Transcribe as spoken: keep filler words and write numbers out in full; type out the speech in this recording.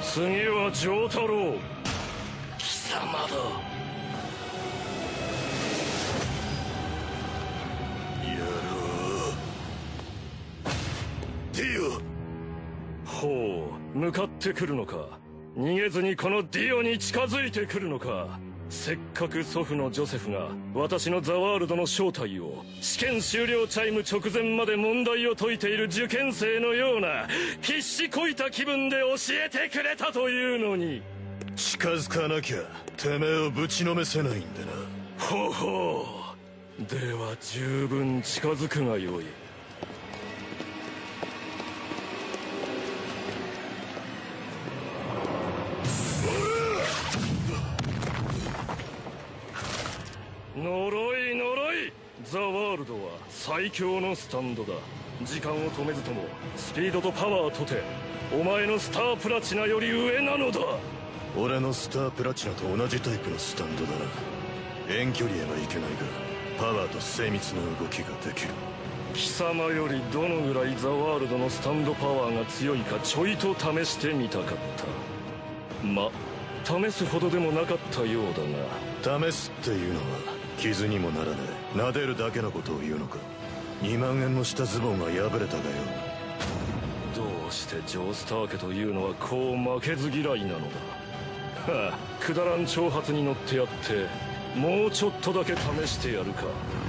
次は丈太郎貴様だ。 やろうディオ。 ほう、向かってくるのか。逃げずにこのディオに近づいてくるのか。せっかく祖父のジョセフが私のザワールドの正体を試験終了チャイム直前まで問題を解いている受験生のような必死こいた気分で教えてくれたというのに。 近づかなきゃてめえをぶちのめせないんでな。 ほほう、では十分近づくがよい。呪い呪い。ザワールドは最強のスタンドだ。時間を止めずともスピードとパワーとてお前のスタープラチナより上なのだ。 俺のスタープラチナと同じタイプのスタンドだな。遠距離へはいけないがパワーと精密な動きができる。 貴様よりどのぐらいザワールドのスタンドパワーが強いかちょいと試してみたかった。ま、試すほどでもなかったようだが。試すっていうのは傷にもならない撫でるだけのことを言うのか。にまんえんもしたズボンが破れたがよ。 どうしてジョースター家というのはこう負けず嫌いなのだ。はあ、くだらん挑発に乗ってやってもうちょっとだけ試してやるか。